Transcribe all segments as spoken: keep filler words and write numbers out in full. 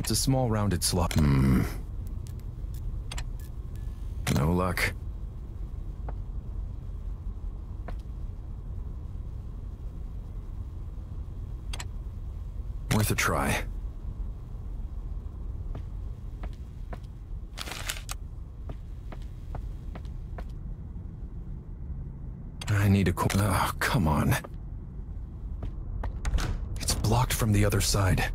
It's a small rounded slot. Hmm. No luck. Worth a try. I need a co- Oh, come on. It's blocked from the other side.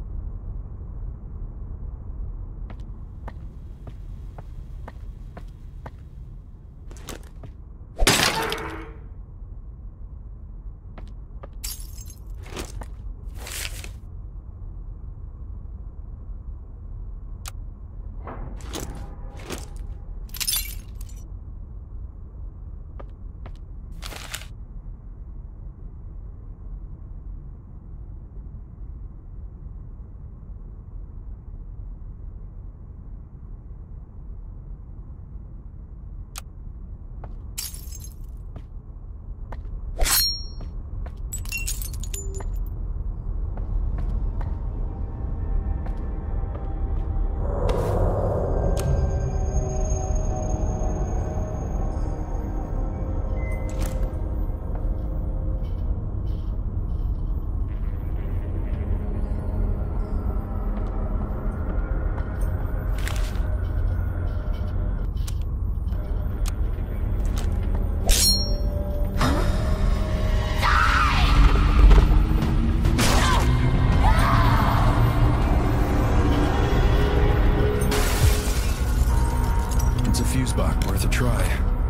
Worth a try.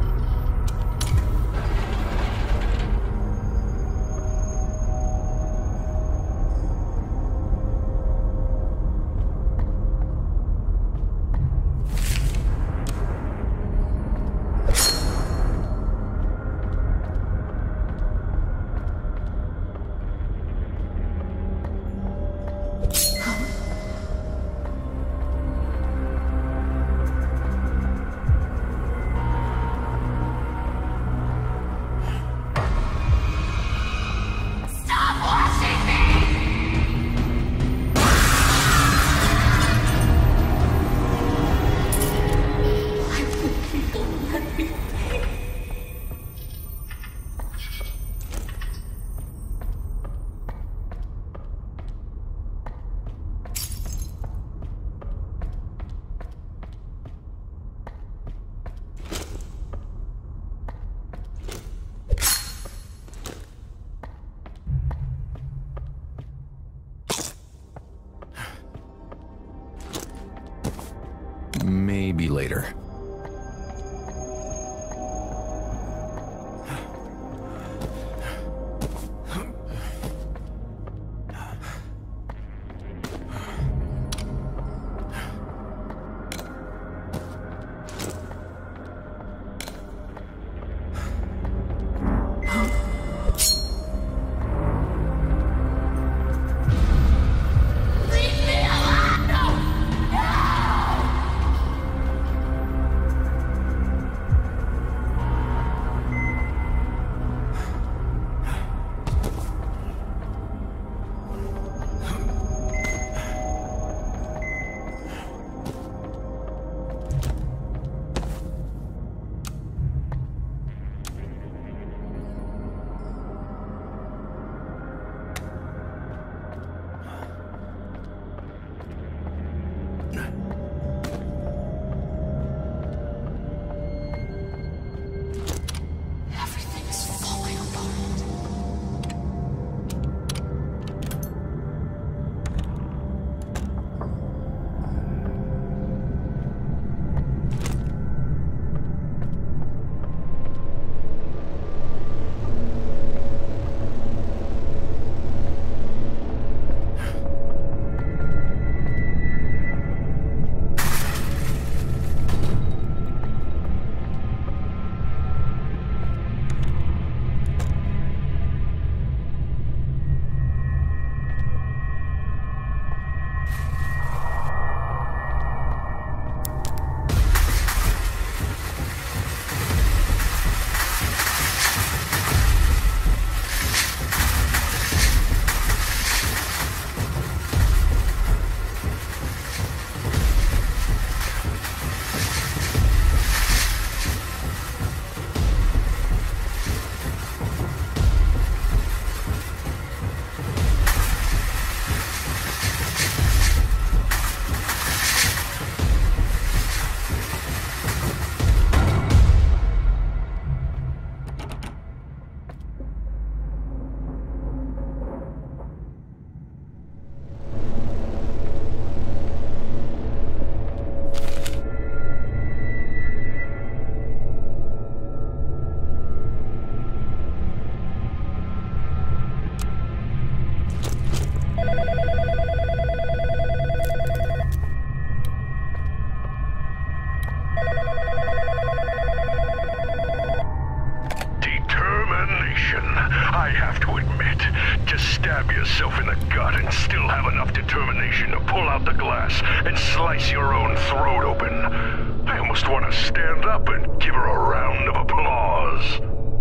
Maybe later. determination to pull out the glass and slice your own throat open. I almost want to stand up and give her a round of applause.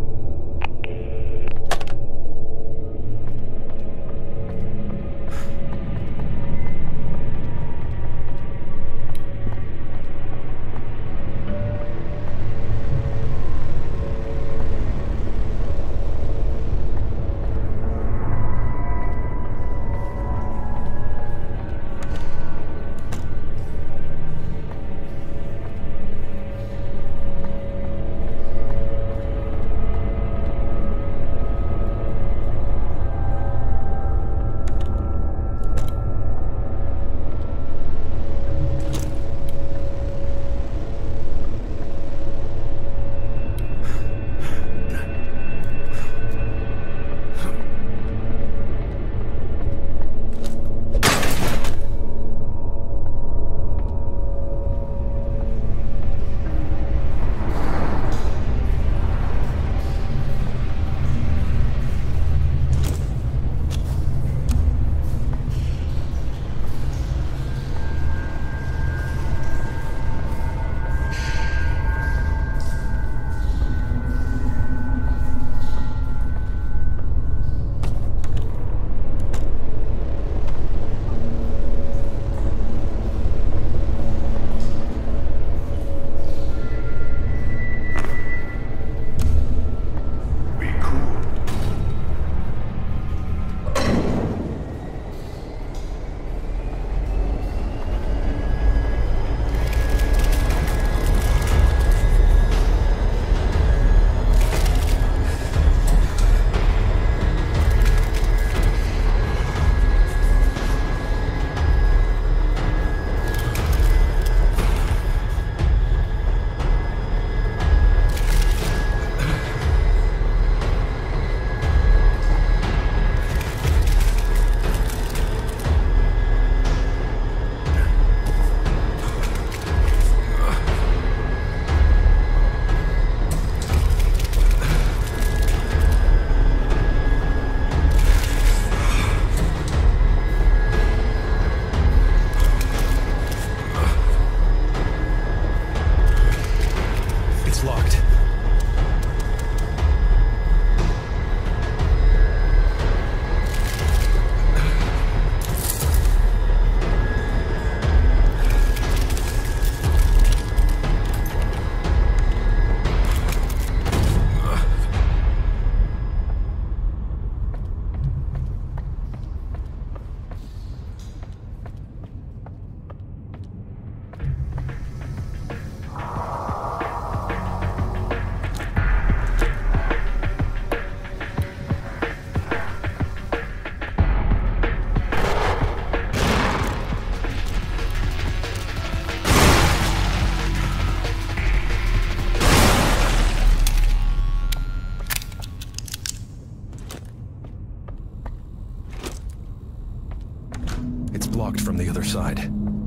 Blocked from the other side.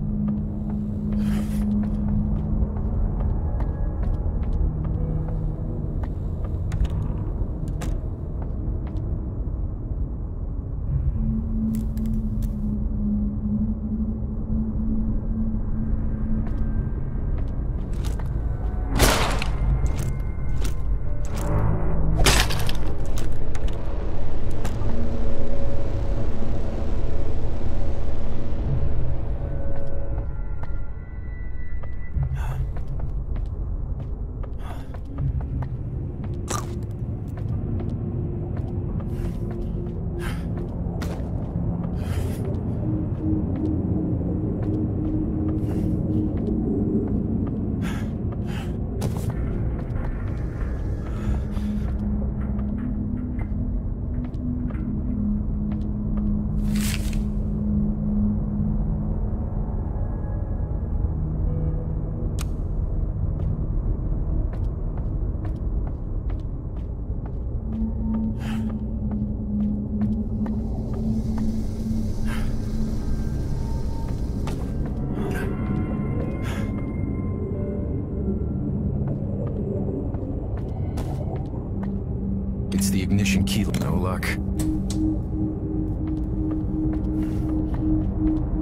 It's the ignition key. No luck.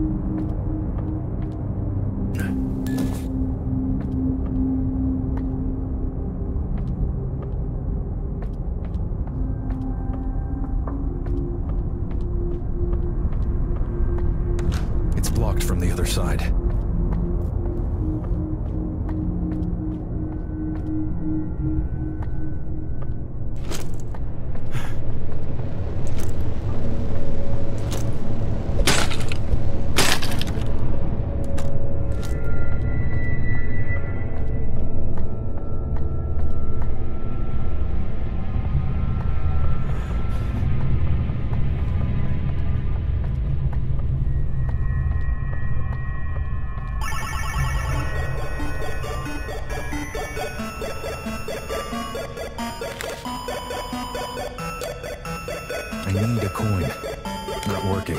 blocked from the other side. I need a coin. Not working.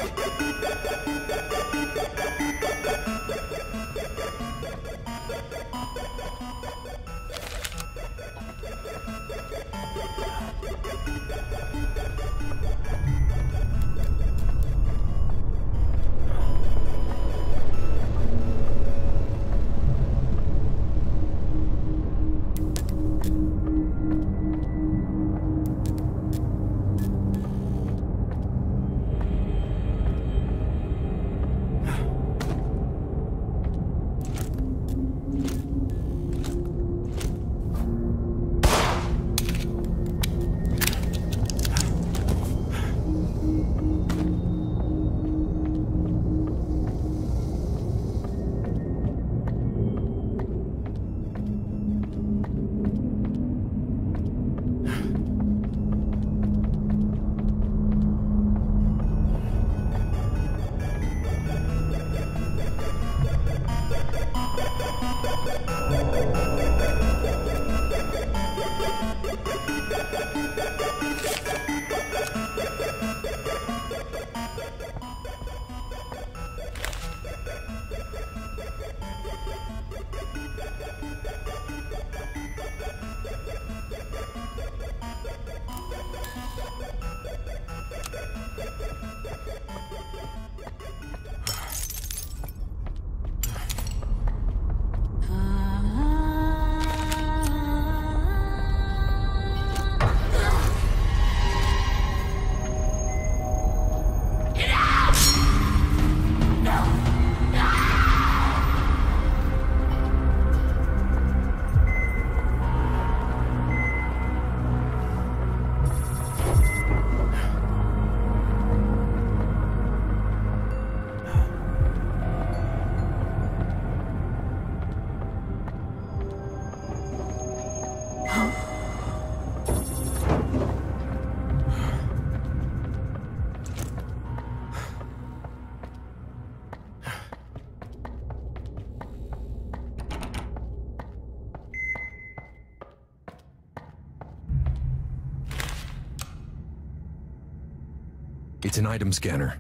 It's an item scanner.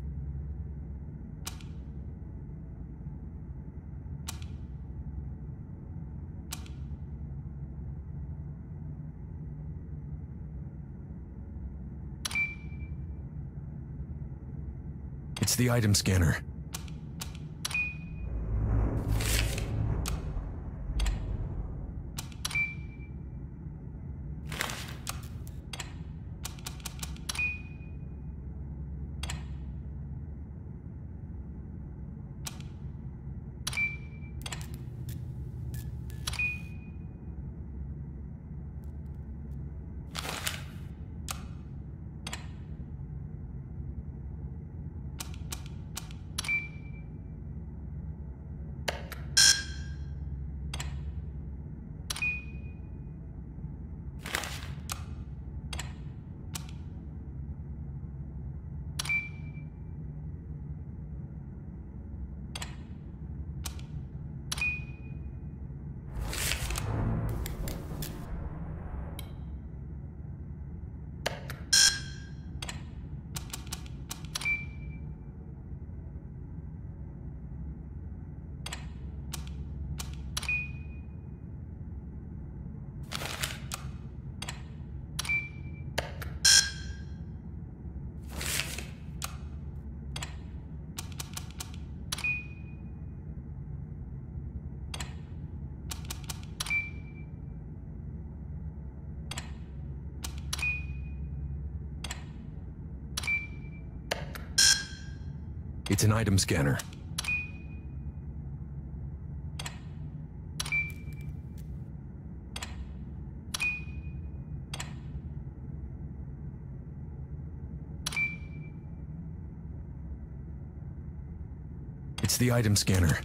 It's the item scanner. It's an item scanner. It's the item scanner.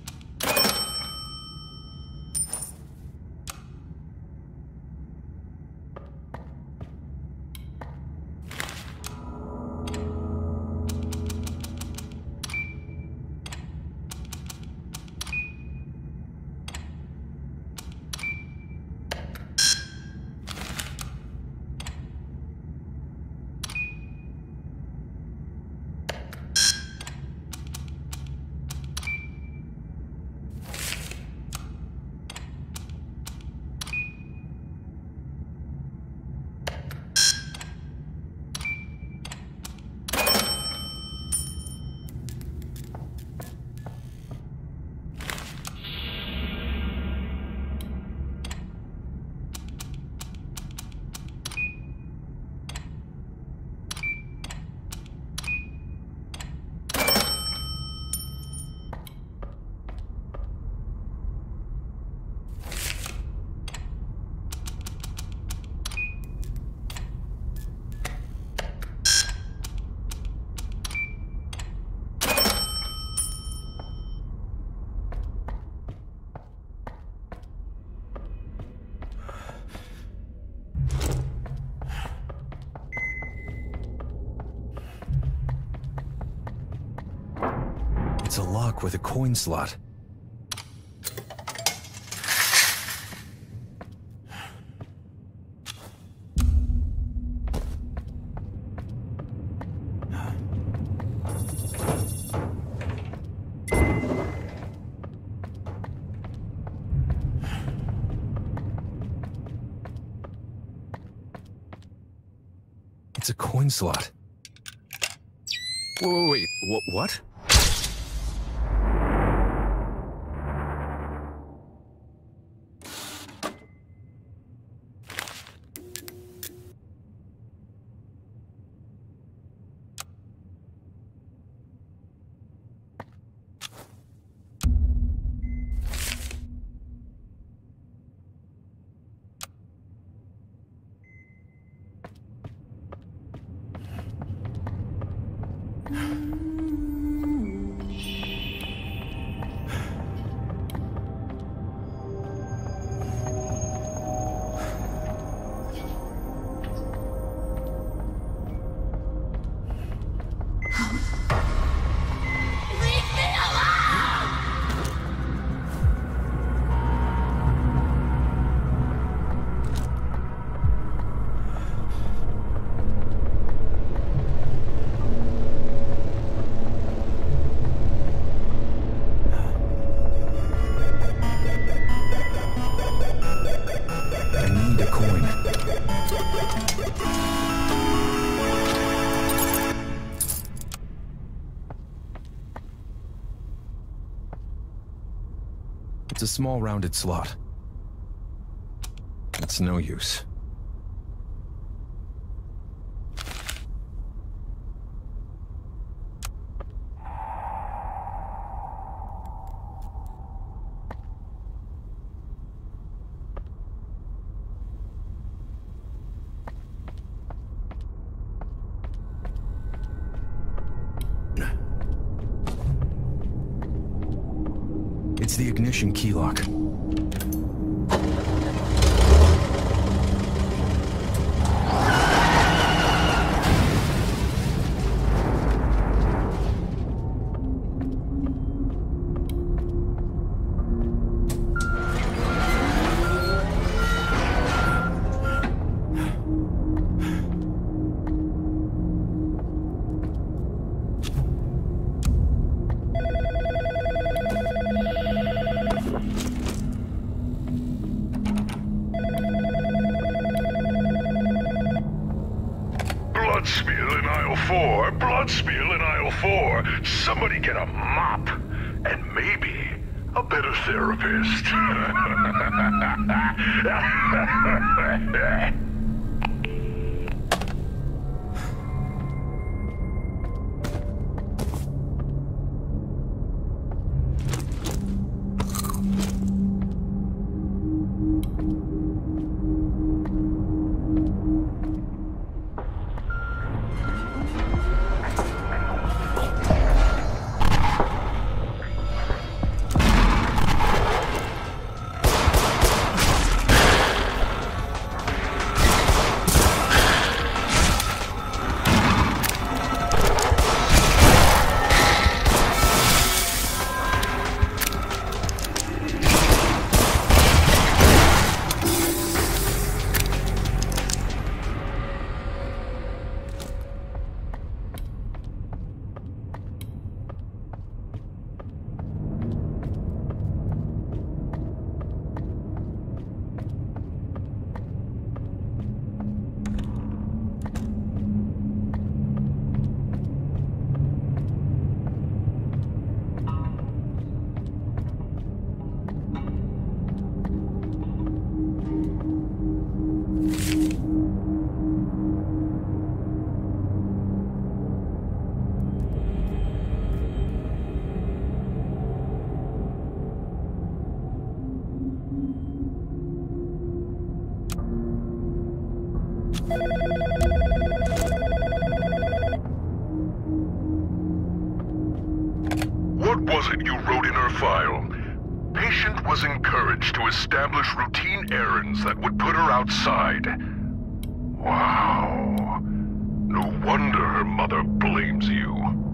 It's a lock with a coin slot. It's a coin slot. Wait, wait, wait. What? What? It's a small rounded slot. It's no use. It's the ignition key lock. Bloodspiel in aisle four. Bloodspiel in aisle four. Somebody get a mop. And maybe a better therapist. patient was encouraged to establish routine errands that would put her outside. Wow. No wonder her mother blames you.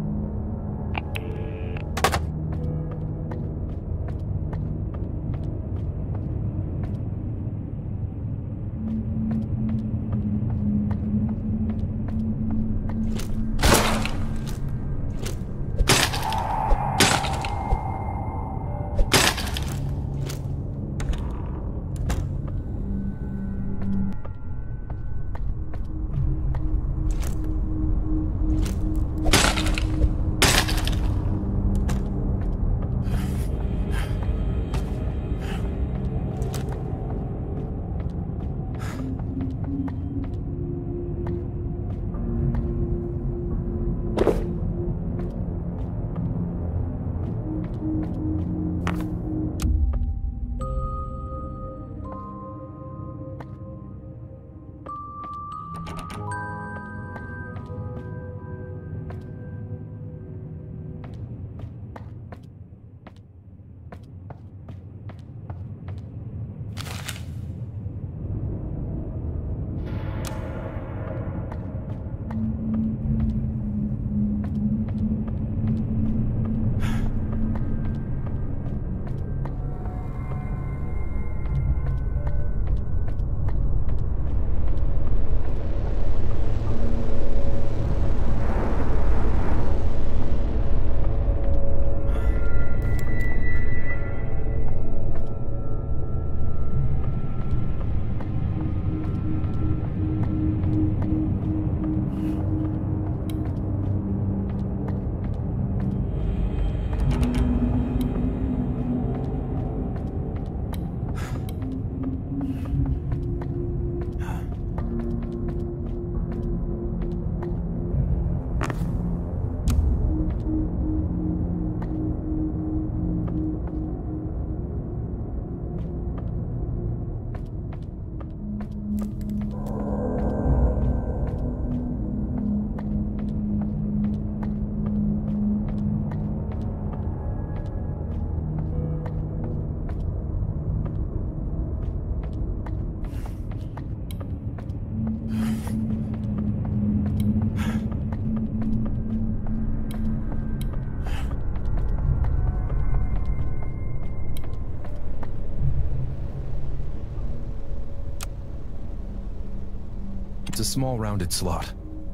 It's a small rounded slot.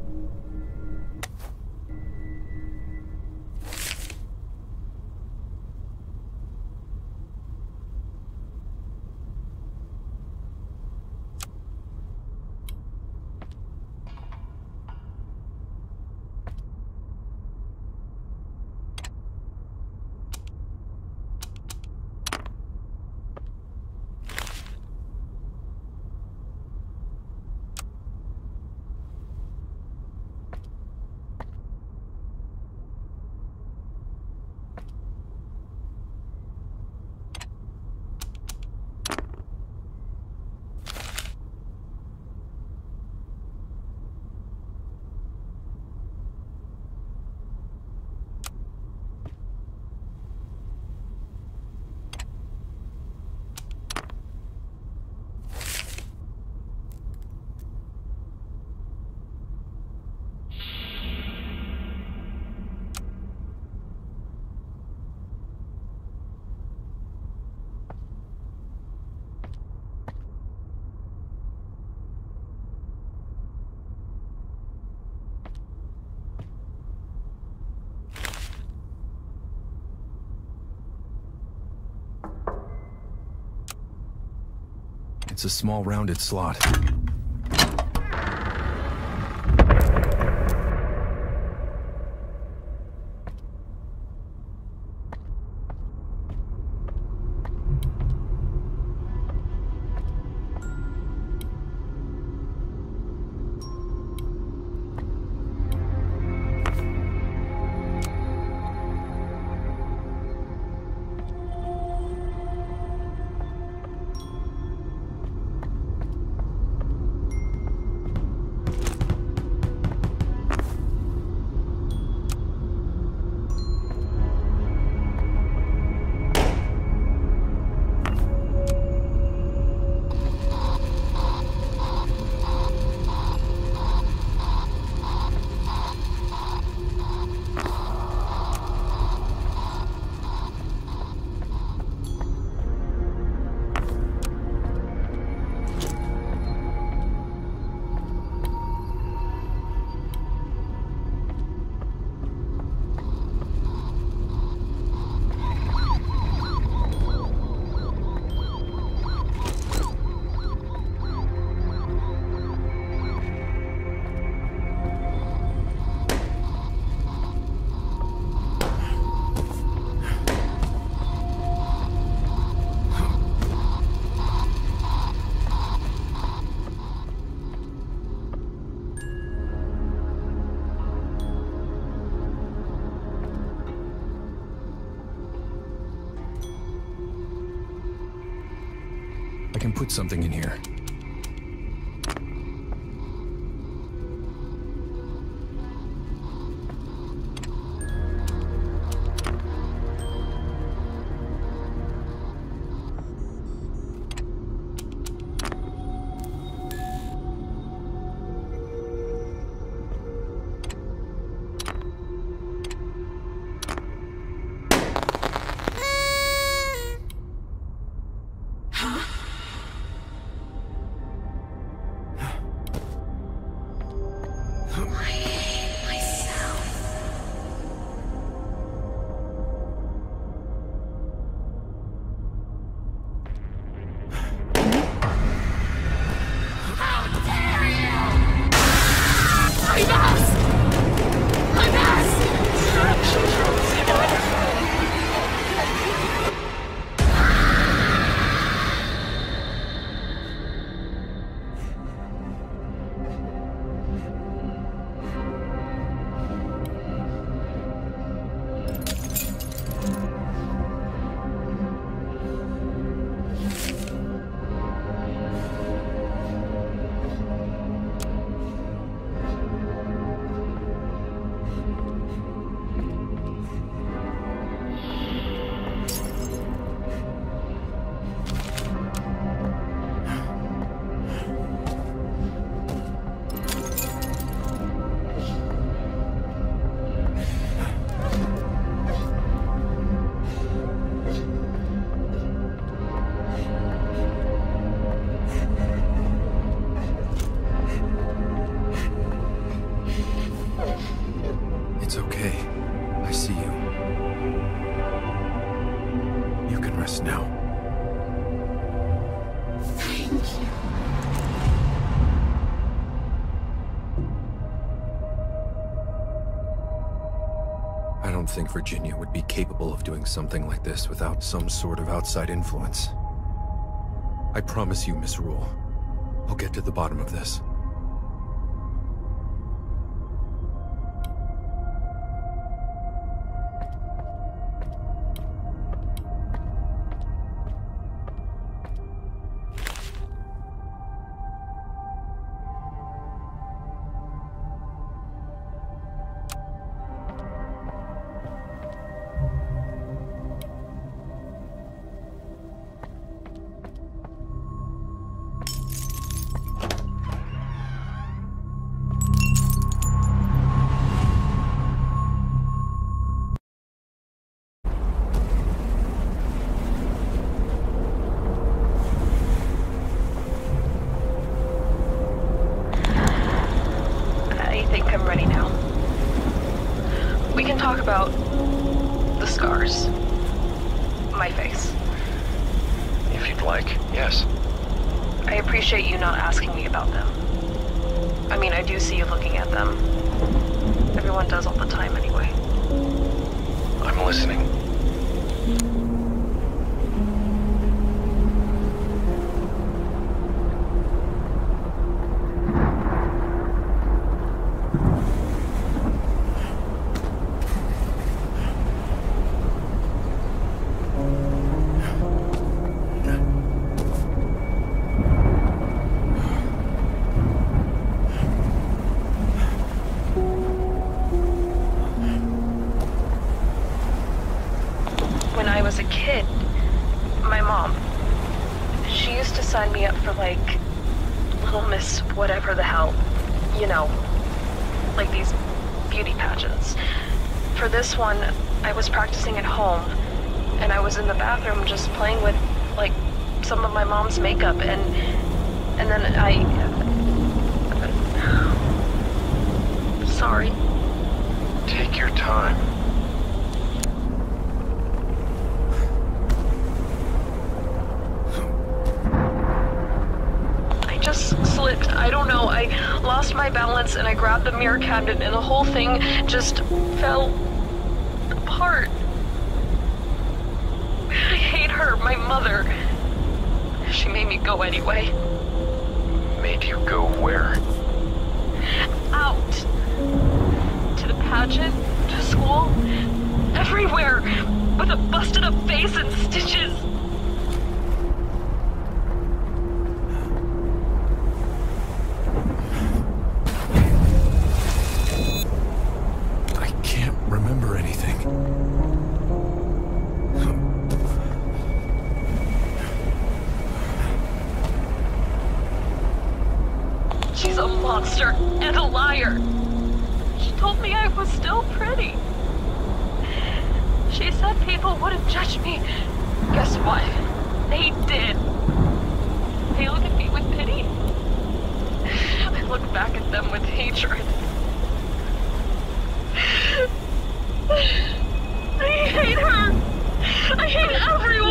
It's a small rounded slot. I can put something in here. It's okay. I see you. You can rest now. Thank you. I don't think Virginia would be capable of doing something like this without some sort of outside influence. I promise you, Miss Rule, I'll get to the bottom of this. Talk about the scars. My face. If you'd like, yes. I appreciate you not asking me about them. I mean, I do see you looking at them. Everyone does all the time anyway. I'm listening. When I was a kid, my mom, she used to sign me up for, like, Little Miss whatever the hell, you know, like these beauty pageants. For this one, I was practicing at home, and I was in the bathroom just playing with, like, some of my mom's makeup, and, and then I... Sorry. Take your time. Slipped. I don't know. I lost my balance and I grabbed the mirror cabinet and the whole thing just fell apart. I hate her, my mother. She made me go anyway. Made you go where? Out. To the pageant, to school, everywhere, with a busted up face and stitches. was still pretty. She said people wouldn't judge me. Guess what? They did. They look at me with pity. I look back at them with hatred. I hate her. I hate everyone.